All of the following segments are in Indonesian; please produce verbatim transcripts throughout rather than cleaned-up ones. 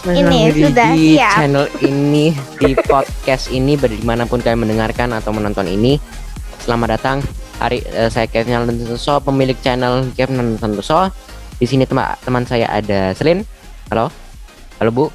Ini sudah di siap. channel ini, di podcast ini, dimanapun kalian mendengarkan atau menonton ini. Selamat datang. Hari uh, saya Kevin Santoso, pemilik channel Kevin Santoso. Di sini teman teman saya ada Selin. Halo, halo Bu.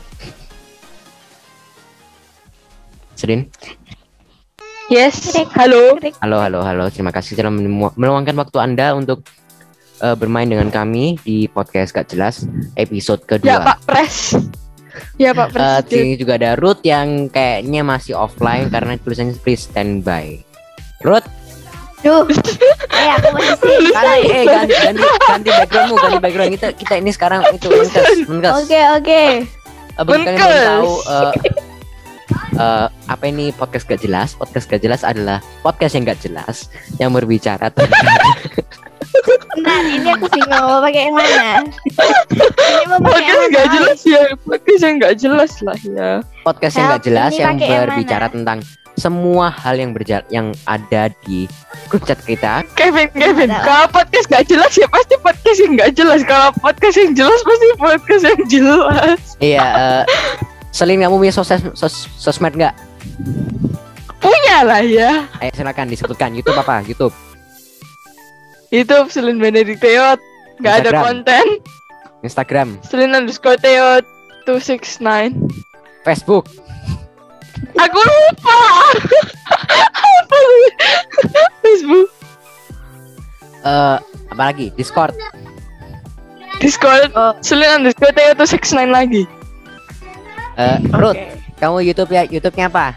Selin. Yes. Halo. Halo, halo, halo. Terima kasih telah meluangkan waktu Anda untuk uh, bermain dengan kami di podcast Gak Jelas episode kedua. Ya Pak Pres. Ya Pak Pres. Uh, di sini juga ada Ruth yang kayaknya masih offline karena tulisannya please standby. Ruth. Duh. Eh aku masih sih. Ganti, eh ganti, ganti, ganti backgroundmu, ganti background kita. Kita ini sekarang itu menkes, menkes. Oke oke. Uh, bagi kalian yang belum tahu uh, uh, apa ini podcast Gak Jelas? Podcast Gak Jelas adalah podcast yang gak jelas yang berbicara tentang. Nah ini aku bingung mau pakai yang mana. Ini mau pakai Podcast yang nggak mana? jelas ya. Podcast yang nggak jelas lah ya. Podcast yang Help, gak jelas ini yang pakai yang berbicara mana? tentang semua hal yang berjalan yang ada di grup chat kita. Kevin, Kevin. Ada. Kalau podcast nggak jelas ya pasti podcast yang nggak jelas. Kalau podcast yang jelas pasti podcast yang jelas. Iya, uh, Selin, kamu punya sosial sos, sosmed nggak? Punya lah ya. Ayo silakan disebutkan. YouTube apa? YouTube. YouTube Selin Benedict Teot. Nggak ada Instagram. konten. Instagram. Selin underscore Teot two six nine. Facebook. Aku lupa. Apa sih? Facebook. Uh, apa lagi? Discord. Discord. Oh. Selin underscore Teot two six nine lagi. Uh, Ruth, kamu YouTube ya? YouTube-nya apa?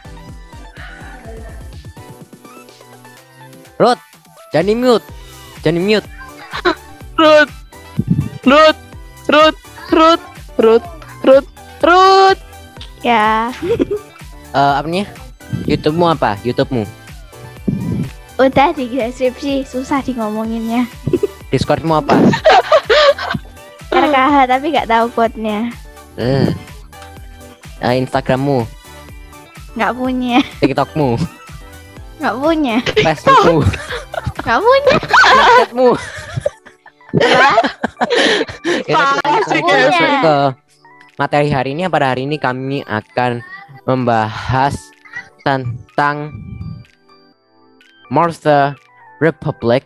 Ruth, jangan di mute. Jangan di mute. Ruth. Ruth. Ruth. Ruth. Ruth. Ruth. Ruth. Ya. Uh, apa nih? YouTube-mu apa? YouTube-mu. Udah di deskripsi susah di ngomonginnya. Discord-mu apa? R K H tapi nggak tahu kodenya. Uh. Uh, Instagram-mu, Nggak punya. TikTok-mu, Nggak punya. Facebook-mu, Nggak punya. Snapchat-mu. Apa? Ya, kita langsung punya. masuk ke materi hari ini. Pada hari ini kami akan membahas tentang Monster Republic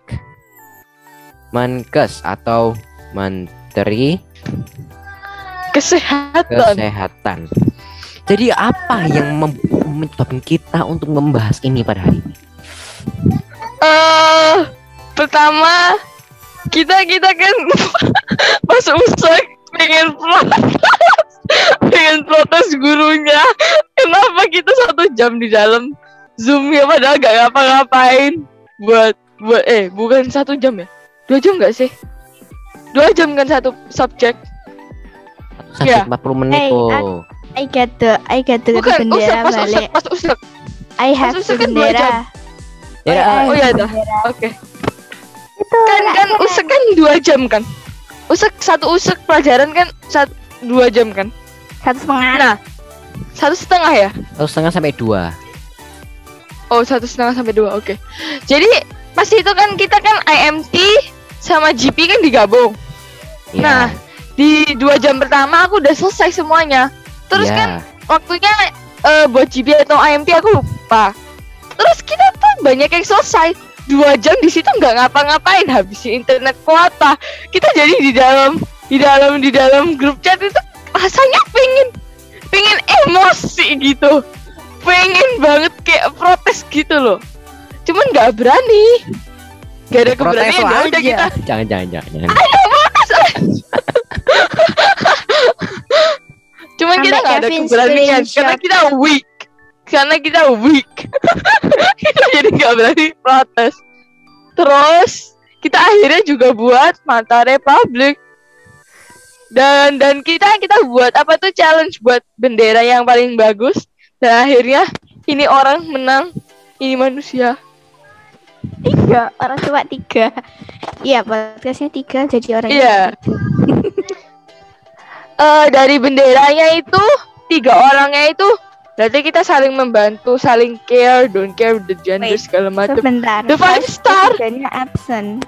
Menkes atau Menteri Kesehatan. Kesehatan. Jadi apa yang mem- menyebabkan kita untuk membahas ini pada hari ini? Eh, pertama kita kita kan pas usai pengen protes, pengen protes gurunya. Kenapa kita satu jam di dalam Zoom ya padahal gak ngapa-ngapain buat buat eh bukan satu jam ya? Dua jam gak sih? Dua jam kan satu subjek. Satu Ya. empat puluh menit Hey, oh. I get the I get the Bukan bendera usap, pas usap, balik. pas usap. I have pas the usap kan dua bendera. Ya, I uh, have oh ya the dah. bendera. Oke. Itu Kan lah, kan keren. usek kan dua jam kan? Usek satu usek pelajaran kan satu dua jam kan? satu setengah. Nah, satu setengah ya? satu setengah sampai dua. Oh, satu setengah sampai dua, oke. Jadi pas itu kan kita kan I M T sama G P kan digabung. Ya, Nah, di dua jam pertama aku udah selesai semuanya. Terus ya. kan waktunya eh, buat G P atau I M T aku lupa. Terus kita tuh banyak yang selesai. Dua jam di situ nggak ngapa-ngapain, habisin internet kuota. Kita jadi di dalam di dalam di dalam grup chat itu rasanya pengen pengen emosi gitu. Pengen banget kayak protes gitu loh. Cuman nggak berani. Gak ada Protes keberanian, ya udah aja. kita Jangan jangan jangan. jangan. Cuman kita Sampai nggak ada Kevin keberanian screenshot. karena kita weak. Karena kita weak. Kita jadi nggak berani protes. Terus kita akhirnya juga buat Mata Republik. Dan dan kita kita buat apa tuh challenge buat bendera yang paling bagus. Dan akhirnya ini orang menang, ini manusia. Tiga orang cuma tiga. Iya podcastnya tiga jadi orang. Iya. Eh dari benderanya itu tiga orangnya itu berarti kita saling membantu, saling care, don't care the gender Wait, segala macam. Sebentar. The five Vice star. Presidennya absent.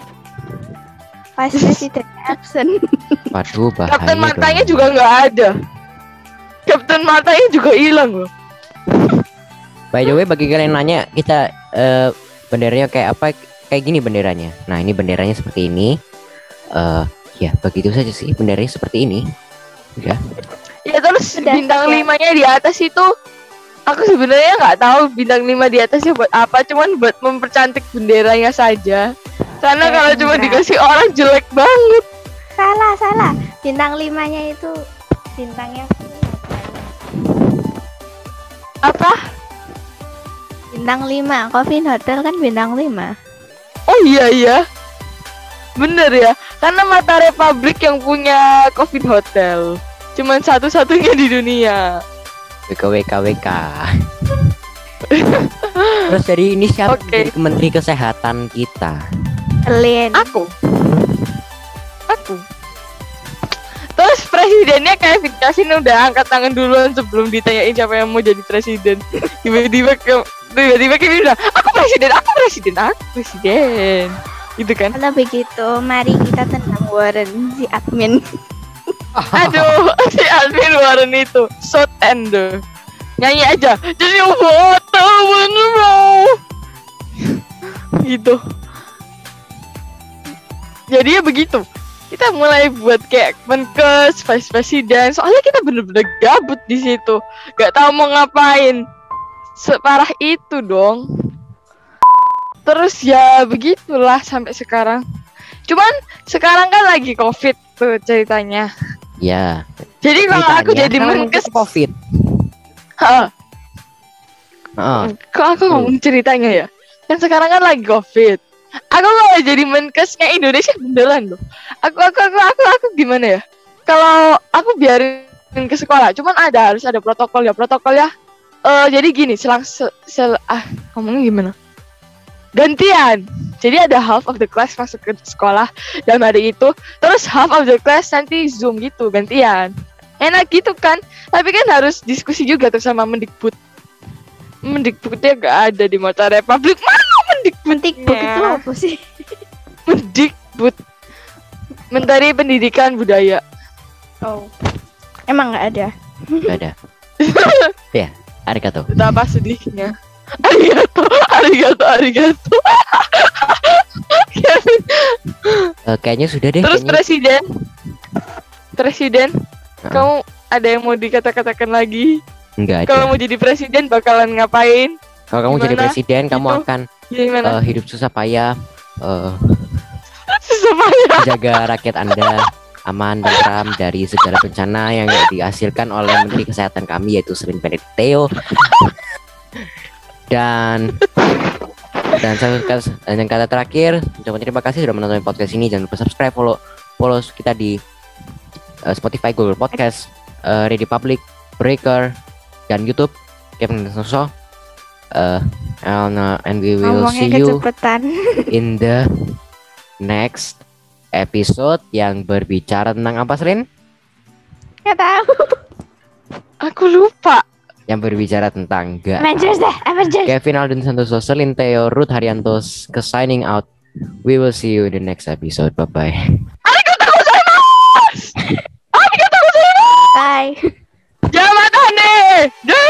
Vice Presidennya absent. Waduh, bahaya. Kapten matanya dong. juga nggak ada. Captain Matanya juga hilang loh. By the way, bagi kalian nanya kita eh, benderanya kayak apa? Kayak gini benderanya. Nah, ini benderanya seperti ini. Eh, ya begitu saja sih, benderanya seperti ini. Ya. Ya terus Udah, bintang ya. limanya di atas itu, aku sebenarnya nggak tahu bintang lima di atasnya buat apa, cuman buat mempercantik benderanya saja. Karena Eh, kalau cuma enggak. dikasih orang jelek banget. Salah, salah. Bintang limanya itu bintangnya Apa? bintang lima. Coffin Hotel kan bintang lima. Oh iya iya. Bener ya. Karena Mata Republic yang punya Coffin Hotel. Cuman satu-satunya di dunia. W K W K W K. Terus jadi ini siapa Oke. jadi Menteri Kesehatan kita? Lin. Aku. Aku. Terus presidennya kayak Fikasi udah angkat tangan duluan sebelum ditanyain siapa yang mau jadi presiden. Tiba-tiba ke tiba-tiba kayak udah, aku presiden, aku presiden, aku presiden. Gitu kan? Kalau begitu, mari kita tendang Warren si admin. Aduh, si admin Warren itu shot and the. Nyanyi aja. Jadi foto bener gitu. Jadi ya begitu. Kita mulai buat kayak Menkes, Vice President. Soalnya kita bener-bener gabut di situ. Gak tahu mau ngapain. Separah itu dong. Terus ya begitulah sampai sekarang. Cuman sekarang kan lagi COVID tuh ceritanya. Ya. Jadi kalau aku Ceritanya, jadi sekarang Menkes, itu COVID. Hah, Heeh. kok aku ngomong ceritanya ya? Kan sekarang kan lagi COVID. Aku kalau jadi Menkesnya Indonesia beneran loh. Aku aku aku aku aku gimana ya? Kalau aku biarin ke sekolah, cuman ada harus ada protokol ya, protokol ya. Eh jadi gini, selang se, sel ah ngomongnya gimana? Gantian. Jadi ada half of the class masuk ke sekolah dalam hari itu, terus half of the class nanti Zoom gitu, gantian. Enak gitu kan? Tapi kan harus diskusi juga tuh sama Mendikbud. Mendikbudnya gak ada di Mata Republik. Mana Mendikbud? Mendikbud itu apa sih? Mendikbud, Menteri Pendidikan Budaya. Oh. Emang nggak ada. Gak ada. Ya, arigato. Betapa sedihnya. Arigato, arigato, arigato. Kevin. Eh, kayaknya sudah deh. Terus kayaknya. presiden, presiden, Heeh. kamu ada yang mau dikata-katakan lagi? Enggak ada. Kalau mau jadi presiden bakalan ngapain? Kalau kamu jadi gimana? presiden, kamu Gitu. akan Gimana? eh, hidup susah payah, eh, Semuanya. menjaga rakyat Anda aman dan tentram dari segala bencana yang dihasilkan oleh Menteri Kesehatan kami yaitu Srin Benedict Theo. Dan dan saya dan yang kata terakhir, ucapan terima kasih sudah menonton podcast ini. Jangan lupa subscribe, follow follow kita di eh, Spotify, Google Podcast, eh, Radio Public, Breaker, dan YouTube. Kevin Soso. Uh, and, uh, and we will see Ngomongnya you kecepatan. in the next episode yang berbicara tentang apa, Srin? Nggak tahu. Aku lupa. Yang berbicara tentang enggak. Avengers deh, Avengers. Kevin Alden Santoso, Selin Theo, Ruth Haryanto, ke signing out. We will see you in the next episode. Bye bye. Arigatou gozaimasu. Arigatou gozaimasu. Bye. Jamatane.